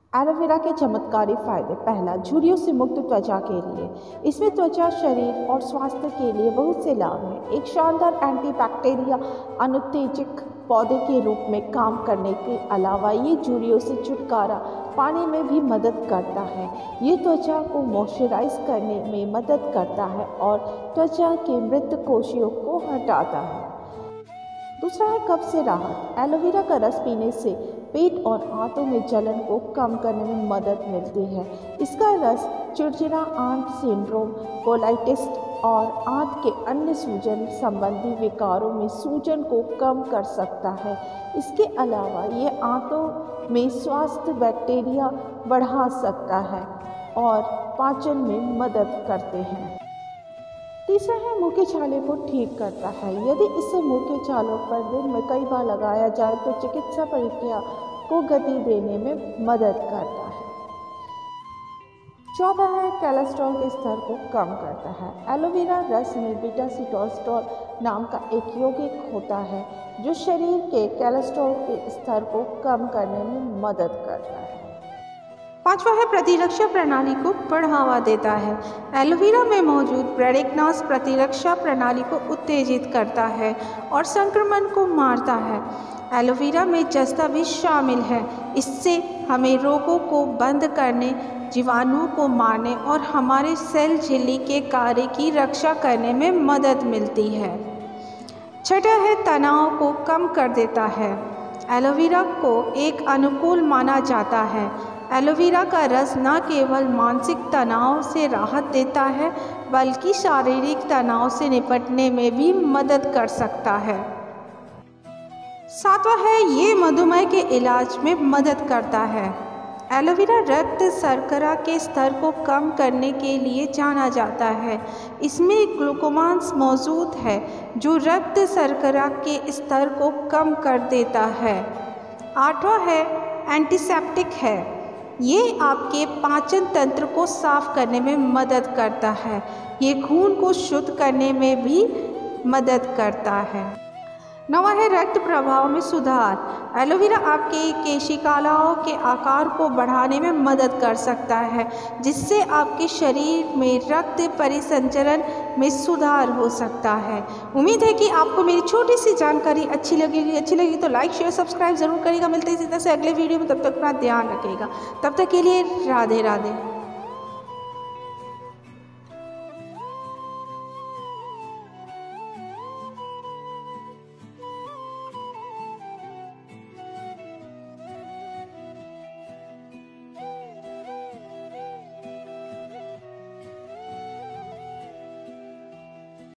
Aloe vera के चमत्कारी फायदे। पहला, झुर्रियों से मुक्त त्वचा के लिए। इसमें त्वचा, शरीर और स्वास्थ्य के लिए बहुत से लाभ हैं। एक शानदार एंटीबैक्टीरिया अनुत्तेजक पौधे के रूप में काम करने के अलावा ये झुर्रियों से छुटकारा पाने में भी मदद करता है। ये त्वचा को मॉइस्चराइज करने में मदद करता है और त्वचा के मृत कोशिकाओं को हटाता है। दूसरा है कब्ज से राहत। एलोवेरा का रस पीने से पेट और आंतों में जलन को कम करने में मदद मिलती है। इसका रस चिड़चिड़ा आंत सिंड्रोम, कोलाइटिस और आंत के अन्य सूजन संबंधी विकारों में सूजन को कम कर सकता है। इसके अलावा ये आंतों में स्वास्थ्य बैक्टीरिया बढ़ा सकता है और पाचन में मदद करते हैं। तीसरा है मुंह के छाले को ठीक करता है। यदि इसे मुंह के छालों पर दिन में कई बार लगाया जाए तो चिकित्सा प्रक्रिया को गति देने में मदद करता है। चौथा है कोलेस्ट्रॉल के स्तर को कम करता है। एलोवेरा रस में बीटा सिटोस्ट्रोल नाम का एक यौगिक होता है जो शरीर के कोलेस्ट्रॉल के स्तर को कम करने में मदद करता है। पांचवा है प्रतिरक्षा प्रणाली को बढ़ावा देता है। एलोवेरा में मौजूद ब्रैडिक्नास प्रतिरक्षा प्रणाली को उत्तेजित करता है और संक्रमण को मारता है। एलोवेरा में जस्ता भी शामिल है। इससे हमें रोगों को बंद करने, जीवाणुओं को मारने और हमारे सेल झिल्ली के कार्य की रक्षा करने में मदद मिलती है। छठा है तनाव को कम कर देता है। एलोवेरा को एक अनुकूल माना जाता है। एलोवेरा का रस न केवल मानसिक तनाव से राहत देता है बल्कि शारीरिक तनाव से निपटने में भी मदद कर सकता है। सातवां है ये मधुमेह के इलाज में मदद करता है। एलोवेरा रक्त शर्करा के स्तर को कम करने के लिए जाना जाता है। इसमें ग्लूकोमांस मौजूद है जो रक्त शर्करा के स्तर को कम कर देता है। आठवां है एंटीसेप्टिक है। ये आपके पाचन तंत्र को साफ करने में मदद करता है। ये खून को शुद्ध करने में भी मदद करता है। नौवां है रक्त प्रवाह में सुधार। एलोवेरा आपके केशिकाओं के आकार को बढ़ाने में मदद कर सकता है जिससे आपके शरीर में रक्त परिसंचरण में सुधार हो सकता है। उम्मीद है कि आपको मेरी छोटी सी जानकारी अच्छी लगी तो लाइक शेयर सब्सक्राइब ज़रूर करिएगा। मिलते हैं इसी तरह से अगले वीडियो में। तब तक अपना ध्यान रखिएगा। तब तक के लिए राधे राधे।